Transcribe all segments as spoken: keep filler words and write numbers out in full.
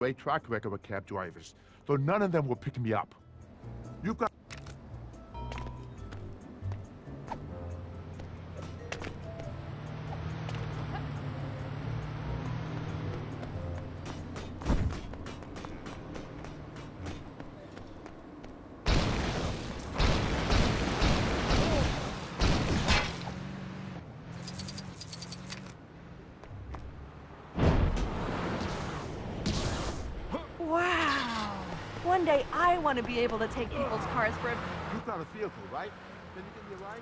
great track record with cab drivers, though none of them will pick me up. You've got... Wow! One day I want to be able to take people's cars for a... You've got a vehicle, right? Can you give me a ride?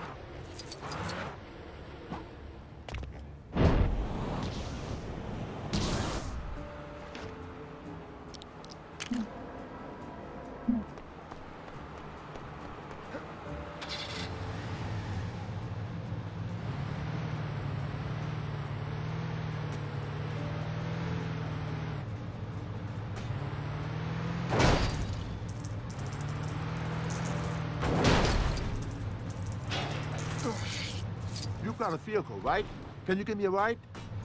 You've got a vehicle, right? Can you give me a ride?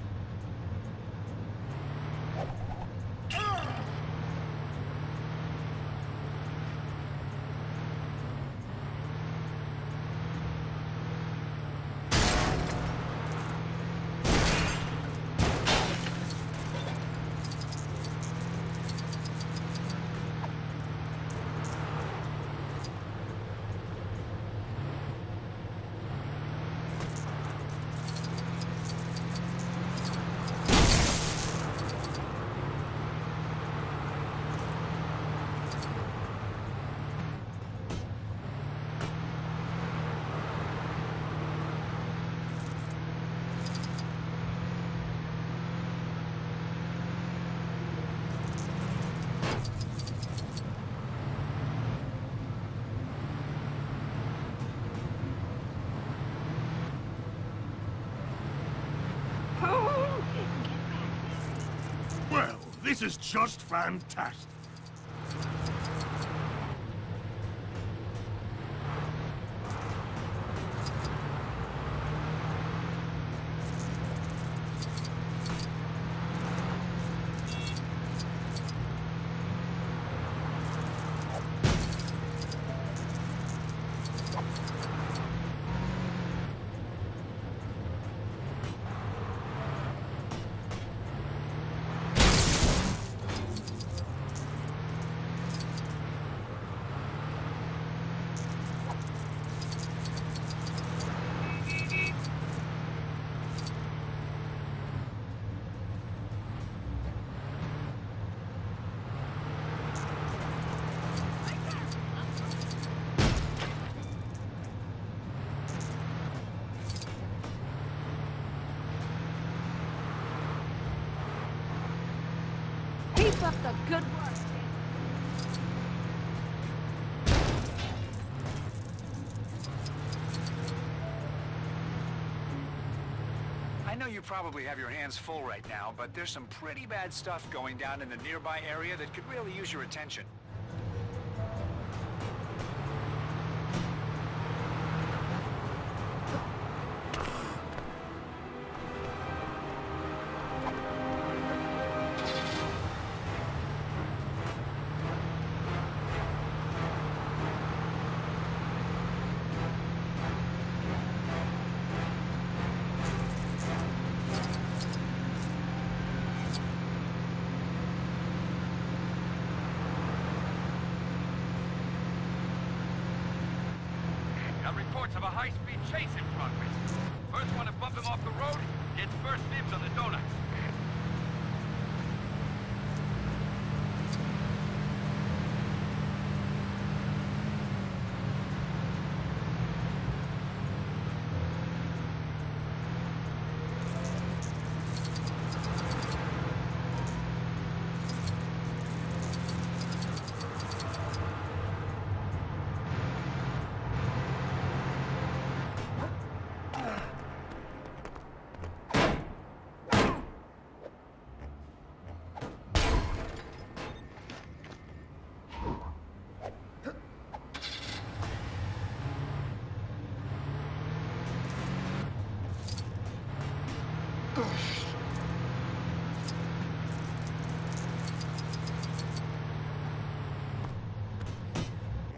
Well, this is just fantastic. Keep up the good work. I know you probably have your hands full right now, but there's some pretty bad stuff going down in the nearby area that could really use your attention. Got reports of a high-speed chase in progress. First one to bump him off the road gets first dibs on the donuts.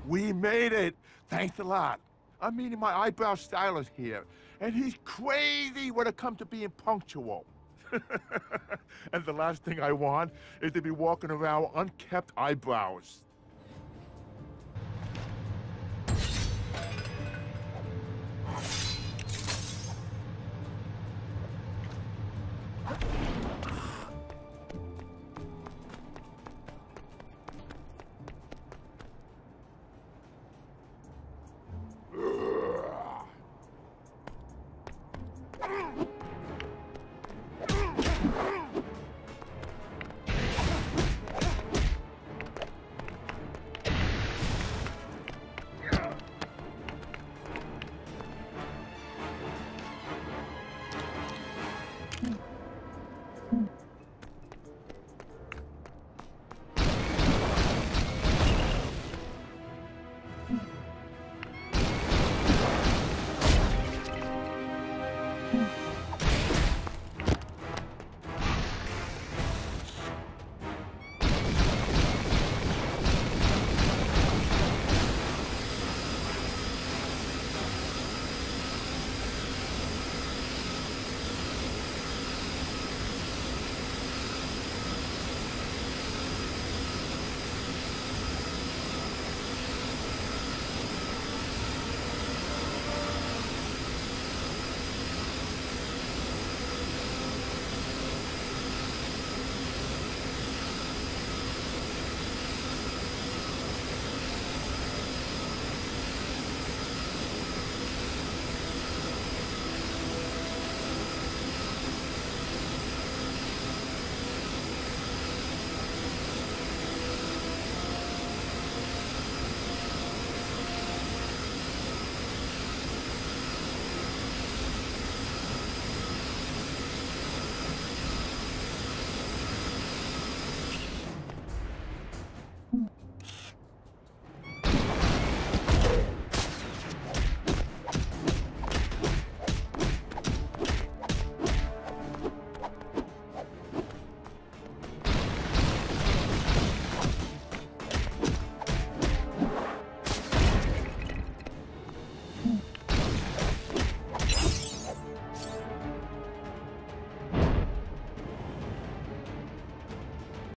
We made it. Thanks a lot. I'm meeting my eyebrow stylist here, and he's crazy when it comes to being punctual. And the last thing I want is to be walking around with unkept eyebrows.